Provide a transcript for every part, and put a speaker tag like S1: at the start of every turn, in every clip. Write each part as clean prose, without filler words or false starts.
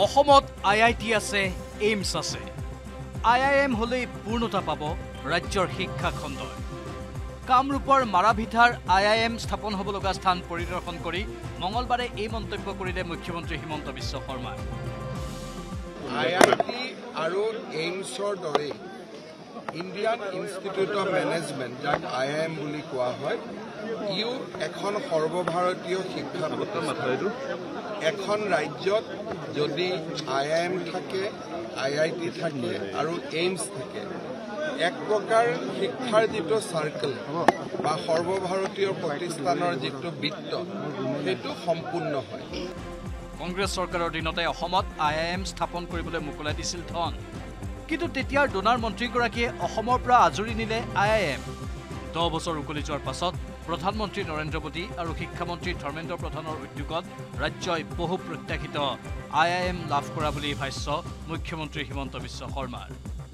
S1: অসমত IIT আছে, AIIMS আছে। IIM হলেই পূৰ্ণতা পাব ৰাজ্যৰ শিক্ষা খণ্ডই। কামৰূপৰ মাৰাভিটাৰ IIM স্থাপন হ'ব লগা স্থান পৰিদৰ্শন কৰি মঙলবাৰে এই মন্তব্য কৰিলে মুখ্যমন্ত্ৰী হিমন্ত বিশ্ব শৰ্মা।
S2: IIT আৰু এইমছৰ দৰে ইণ্ডিয়ান ইনষ্টিটিউট অফ মেনেজমেণ্ট, যাক IIM বুলি কোৱা হয়, ইও এখন সৰ্বভাৰতীয় শিক্ষা প্ৰতিষ্ঠান। এখন ৰাজ্যত যদি IIM থাকে, IIT থাকে আৰু এইমছ থাকে, এক প্ৰকাৰ শিক্ষাৰ যিটো চাৰ্কেল বা সৰ্বভাৰতীয় প্ৰতিষ্ঠানৰ যিটো বৃত্ত, সেইটো সম্পূৰ্ণ হয়।
S1: কংগ্ৰেছ চৰকাৰৰ দিনতে অসমত IIM স্থাপন কৰিবলৈ মোকলাই দিছিল ধন, কিন্তু তেতিয়াৰ ডোনাৰ মন্ত্ৰীগৰাকীয়ে অসমৰ পৰা আজৰি নিলে IIM। 10 বছৰ উকলি যোৱাৰ পাছত প্ৰধানমন্ত্ৰী নৰেন্দ্ৰ মোদী আৰু শিক্ষামন্ত্ৰী ধৰ্মেন্দ্ৰ প্ৰধানৰ উদ্যোগত ৰাজ্যই বহু প্ৰত্যাশিত IIM লাভ কৰা বুলি ভাষ্য মুখ্যমন্ত্ৰী হিমন্ত বিশ্ব শৰ্মাৰ।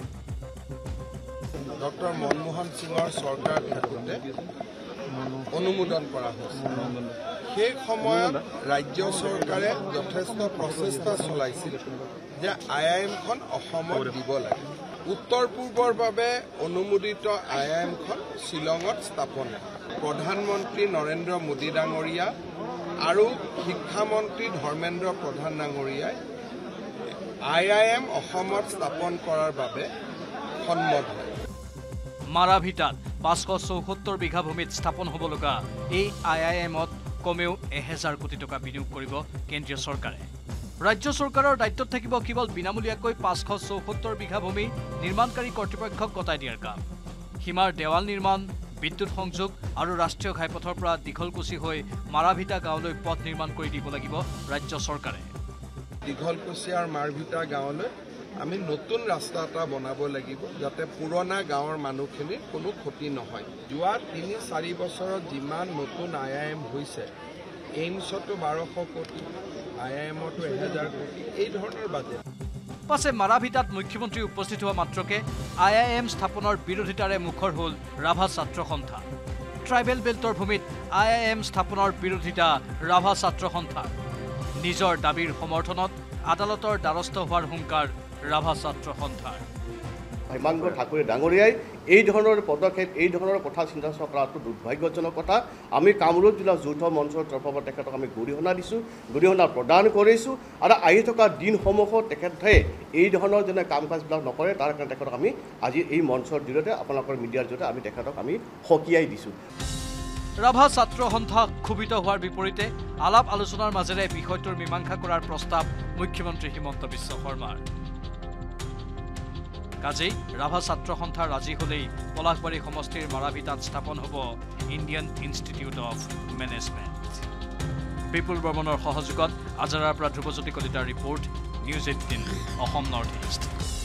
S2: ডক্টৰ মনমোহন সিঙৰ চৰকাৰ থাকোঁতে অনুমোদন কৰা হৈছিল। সেই সময়ত ৰাজ্য চৰকাৰে যথেষ্ট প্ৰচেষ্টা চলাইছিল যে IIMখন অসমত দিব লাগে। উত্তৰ পূৰ্বৰ বাবে অনুমোদিত IIMখন শ্বিলঙত স্থাপন হয়। প্ৰধানমন্ত্ৰী নৰেন্দ্ৰ মোদী ডাঙৰীয়া আৰু শিক্ষামন্ত্ৰী ধৰ্মেন্দ্ৰ প্ৰধান ডাঙৰীয়াই IIM অসমত স্থাপন কৰাৰ বাবে সন্মত হয়।
S1: মাৰাভিটাত 574 বিঘা ভূমিত স্থাপন হ'ব লগা এই IIMত কমেও 1000 কোটি টকা বিনিয়োগ কৰিব কেন্দ্ৰীয় চৰকাৰে। ৰাজ্য চৰকাৰৰ দায়িত্বত থাকিব কেৱল বিনামূলীয়াকৈ 574 বিঘা ভূমি নিৰ্মাণকাৰী কৰ্তৃপক্ষক গতাই দিয়াৰ কাম। সীমাৰ দেৱাল নিৰ্মাণ, বিদ্যুৎ সংযোগ আৰু ৰাষ্ট্ৰীয় ঘাইপথৰ পৰা দীঘলকুছি হৈ মাৰাভিটা গাঁৱলৈ পথ নিৰ্মাণ কৰি দিব লাগিব ৰাজ্য চৰকাৰে।
S2: দীঘলকুছি আৰু মাৰাভিটা গাঁৱলৈ আমি নতুন ৰাস্তা এটা বনাব লাগিব, যাতে পুৰণা গাঁৱৰ মানুহখিনিৰ কোনো ক্ষতি নহয়। যোৱা 3-4 বছৰত যিমান নতুন IIM হৈছে, এইমছতো 1200 কোটি, IIMতো 1000 কোটি, এই ধৰণৰ বাজেট।
S1: পাছে মাৰাভিটাত মুখ্যমন্ত্ৰী উপস্থিত হোৱা মাত্ৰকে IIM স্থাপনৰ বিৰোধিতাৰে মুখৰ হ'ল ৰাভা ছাত্ৰ সন্থা। ট্ৰাইবেল বেল্টৰ ভূমিত IIM স্থাপনৰ বিৰোধিতা ৰাভা ছাত্ৰ সন্থাৰ। নিজৰ দাবীৰ সমৰ্থনত আদালতৰ দ্বাৰস্থ হোৱাৰ হুংকাৰ ৰাভা ছাত্ৰ সন্থাৰ।
S3: হিমাংশু ঠাকুৰে ডাঙৰীয়াই এই ধৰণৰ পদক্ষেপ, এই ধৰণৰ কথা চিন্তা কৰাটো দুৰ্ভাগ্যজনক কথা। আমি কামৰূপ জিলা যৌথ মঞ্চৰ তৰফৰ পৰা তেখেতক আমি গৰিহণা দিছোঁ, গৰিহণা প্ৰদান কৰিছোঁ আৰু আহি থকা দিনসমূহত তেখেতে এই ধৰণৰ যেনে কাম কাজবিলাক নকৰে, তাৰ কাৰণে তেখেতক আমি আজি এই মঞ্চৰ জৰিয়তে আপোনালোকৰ মিডিয়াৰ জৰিয়তে আমি তেখেতক আমি সকীয়াই দিছোঁ।
S1: ৰাভা ছাত্ৰ সন্থা ক্ষোভিত হোৱাৰ বিপৰীতে আলাপ আলোচনাৰ মাজেৰে বিষয়টোৰ মীমাংসা কৰাৰ প্ৰস্তাৱ মুখ্যমন্ত্ৰী হিমন্ত বিশ্ব শৰ্মাৰ। কাজেই ৰাভা ছাত্ৰ সন্থা ৰাজি হলেই পলাশবাৰী সমষ্টিৰ মাৰাভিটাত স্থাপন হ'ব Indian Institute of Management. Bipul বৰ্মনৰ সহযোগত আজাৰাৰ পৰা ধ্ৰুৱজ্যোতি কলিতাৰ report, News18 Assam north east.